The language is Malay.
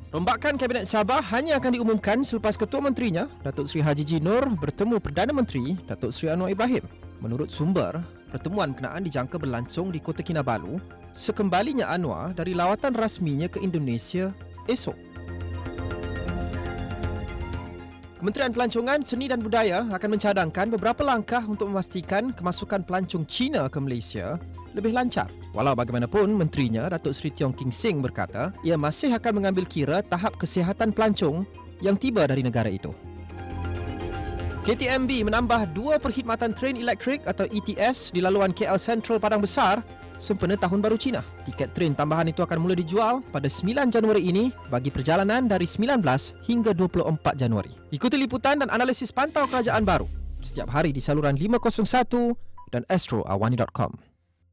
Rombakan Kabinet Sabah hanya akan diumumkan selepas Ketua Menterinya, Datuk Seri Haji G. Nur, bertemu Perdana Menteri, Datuk Seri Anwar Ibrahim. Menurut sumber, pertemuan berkenaan dijangka berlangsung di Kota Kinabalu sekembalinya Anwar dari lawatan rasminya ke Indonesia esok. Kementerian Pelancongan, Seni dan Budaya akan mencadangkan beberapa langkah untuk memastikan kemasukan pelancong Cina ke Malaysia lebih lancar. Walau bagaimanapun, menterinya Datuk Seri Tiong King Sing berkata ia masih akan mengambil kira tahap kesihatan pelancong yang tiba dari negara itu. KTMB menambah 2 perkhidmatan train elektrik atau ETS di laluan KL Central Padang Besar sempena Tahun Baru Cina. Tiket train tambahan itu akan mula dijual pada 9 Januari ini bagi perjalanan dari 19 hingga 24 Januari. Ikuti liputan dan analisis pantau kerajaan baru setiap hari di saluran 501 dan astroawani.com.